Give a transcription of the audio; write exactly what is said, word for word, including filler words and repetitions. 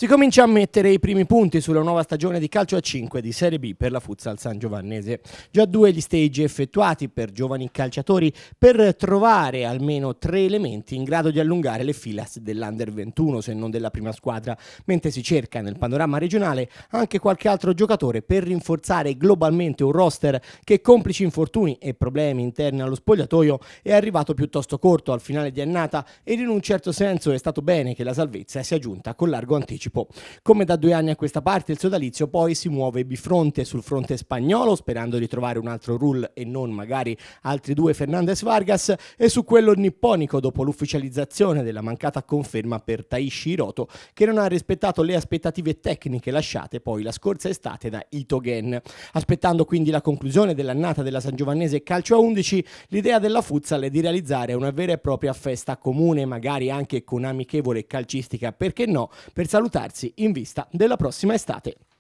Si comincia a mettere i primi punti sulla nuova stagione di calcio a cinque di Serie B per la Futsal Sangiovannese. Già due gli stage effettuati per giovani calciatori per trovare almeno tre elementi in grado di allungare le filas dell'Under ventuno, se non della prima squadra, mentre si cerca nel panorama regionale anche qualche altro giocatore per rinforzare globalmente un roster che, complici infortuni e problemi interni allo spogliatoio, è arrivato piuttosto corto al finale di annata, ed in un certo senso è stato bene che la salvezza sia giunta con largo anticipo. Come da due anni a questa parte, il sodalizio poi si muove bifronte sul fronte spagnolo, sperando di trovare un altro Rull e non magari altri due Fernandez Vargas, e su quello nipponico dopo l'ufficializzazione della mancata conferma per Taishi Hiroto, che non ha rispettato le aspettative tecniche lasciate poi la scorsa estate da Ito Gen. Aspettando quindi la conclusione dell'annata della Sangiovannese Calcio a undici, l'idea della Futsal è di realizzare una vera e propria festa comune, magari anche con amichevole calcistica, perché no, per salutarsi in vista della prossima estate.